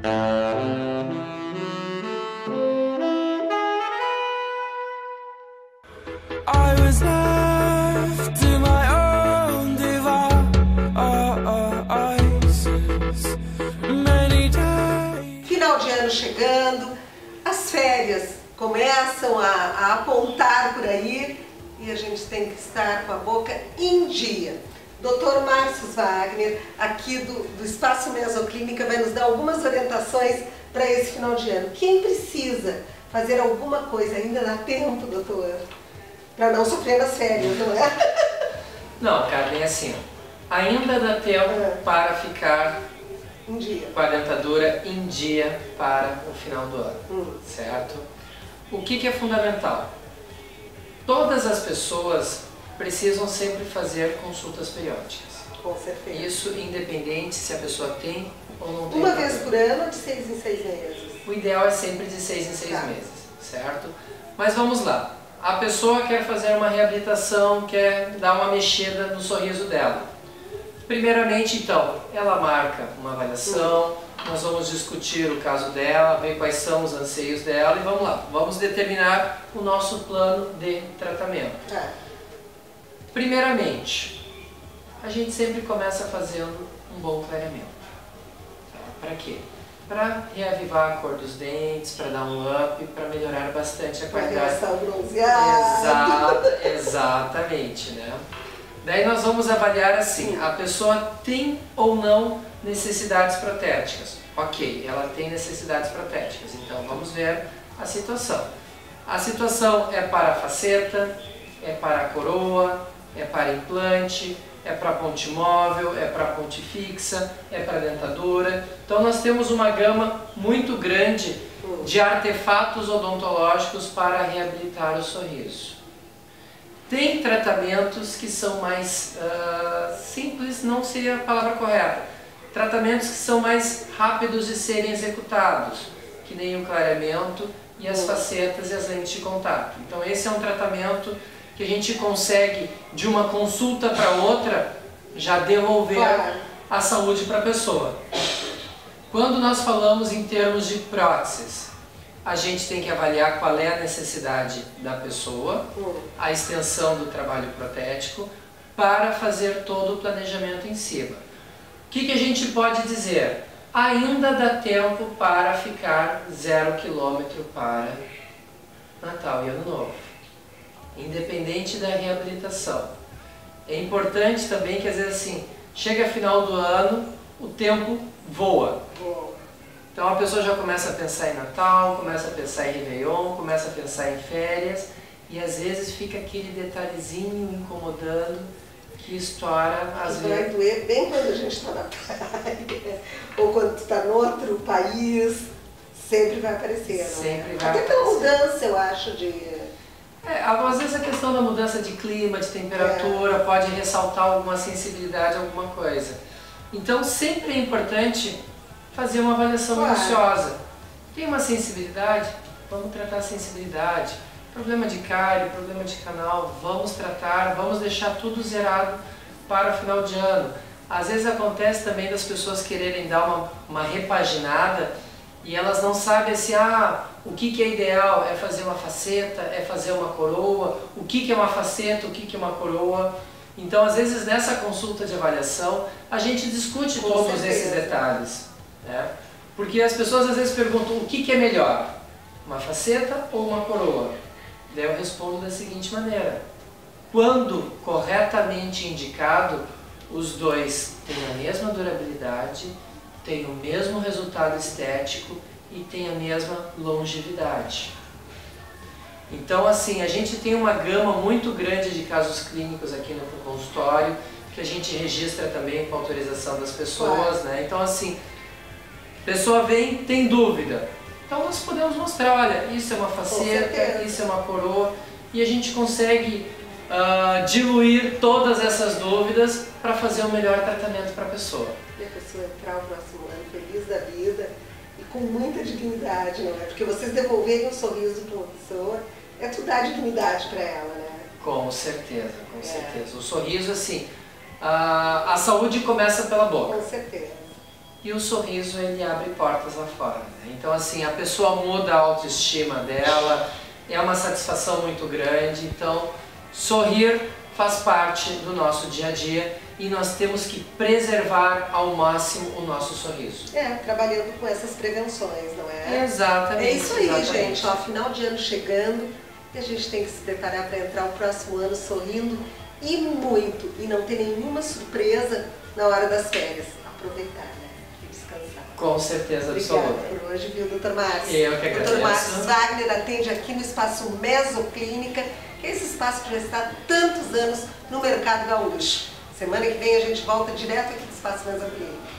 I was left to my own devices. Many days. Final de ano chegando, as férias começam a apontar por aí e a gente tem que estar com a boca em dia. Dr. Márcio Wagner, aqui do Espaço Mesoclínica, vai nos dar algumas orientações para esse final de ano. Quem precisa fazer alguma coisa, ainda dá tempo, doutor? Para não sofrer nas férias, não é? Não, Carmen, é assim, ainda dá tempo para ficar em dia, com a dentadura em dia para o final do ano, certo? O que é fundamental? Todas as pessoas precisam sempre fazer consultas periódicas. Com certeza. Isso independente se a pessoa tem ou não tem. Uma vez por ano ou de 6 em 6 meses? O ideal é sempre de 6 em 6 meses, certo? Mas vamos lá. A pessoa quer fazer uma reabilitação, quer dar uma mexida no sorriso dela. Primeiramente, então, ela marca uma avaliação, nós vamos discutir o caso dela, ver quais são os anseios dela e vamos lá. Vamos determinar o nosso plano de tratamento. Primeiramente, a gente sempre começa fazendo um bom clareamento. Para quê? Para reavivar a cor dos dentes, para dar um up, para melhorar bastante a qualidade. Para bronzeado. Exatamente, né? Daí nós vamos avaliar assim, a pessoa tem ou não necessidades protéticas. Ok, ela tem necessidades protéticas, então vamos ver a situação. A situação é para a faceta, é para a coroa, é para implante, é para ponte móvel, é para ponte fixa, é para dentadura. Então nós temos uma gama muito grande de artefatos odontológicos para reabilitar o sorriso. Tem tratamentos que são mais simples, não seria a palavra correta. Tratamentos que são mais rápidos de serem executados, que nem o clareamento e as facetas e as lentes de contato. Então esse é um tratamento que a gente consegue, de uma consulta para outra, já devolver a saúde para a pessoa. Quando nós falamos em termos de próteses, a gente tem que avaliar qual é a necessidade da pessoa, a extensão do trabalho protético, para fazer todo o planejamento em cima. O que a gente pode dizer? Ainda dá tempo para ficar 0 km para Natal e Ano Novo, independente da reabilitação. É importante também que às vezes assim, chega final do ano, o tempo voa. Então a pessoa já começa a pensar em Natal, começa a pensar em Réveillon, começa a pensar em férias e às vezes fica aquele detalhezinho incomodando que estoura às vezes. Vai doer bem quando a gente está na praia ou quando está em outro país, sempre vai aparecer, não é? Sempre vai Até pela mudança, eu acho, de... às vezes a questão da mudança de clima, de temperatura, pode ressaltar alguma sensibilidade, alguma coisa. Então sempre é importante fazer uma avaliação minuciosa. Tem uma sensibilidade? Vamos tratar a sensibilidade. Problema de cárie, problema de canal, vamos tratar, vamos deixar tudo zerado para o final de ano. Às vezes acontece também das pessoas quererem dar uma repaginada e elas não sabem assim, o que é ideal, é fazer uma faceta, é fazer uma coroa, o que é uma faceta, o que é uma coroa. Então às vezes nessa consulta de avaliação a gente discute todos esses detalhes. Porque as pessoas às vezes perguntam o que é melhor, uma faceta ou uma coroa? Daí eu respondo da seguinte maneira: quando corretamente indicado, os dois têm a mesma durabilidade, têm o mesmo resultado estético e têm a mesma longevidade. Então assim, a gente tem uma gama muito grande de casos clínicos aqui no consultório, que a gente registra também com autorização das pessoas, né? Então assim, a pessoa vem, tem dúvida. Então nós podemos mostrar, olha, isso é uma faceta, isso é uma coroa, e a gente consegue diluir todas essas dúvidas para fazer o melhor tratamento para a pessoa. E a pessoa entrar o próximo ano feliz da vida e com muita dignidade, não é? Porque vocês devolverem um sorriso para uma pessoa é tudo dar dignidade para ela, né? Com certeza, com certeza. O sorriso, assim, a saúde começa pela boca. Com certeza. e o sorriso ele abre portas lá fora, né? Então assim, a pessoa muda a autoestima dela, é uma satisfação muito grande. Então sorrir faz parte do nosso dia a dia e nós temos que preservar ao máximo o nosso sorriso. Trabalhando com essas prevenções, não é? Exatamente. É isso aí, exatamente. gente. Ó, final de ano chegando e a gente tem que se preparar para entrar o próximo ano sorrindo e muito. E não ter nenhuma surpresa na hora das férias. Aproveitar, né? E descansar. Com certeza Obrigada absoluta. por hoje, viu, Dr. Márcio? Eu que agradeço. Dr. Márcio Wagner atende aqui no Espaço Mesoclínica, que é esse espaço que já está há tantos anos no mercado gaúcho. Semana que vem a gente volta direto aqui do Espaço Mesoclínica.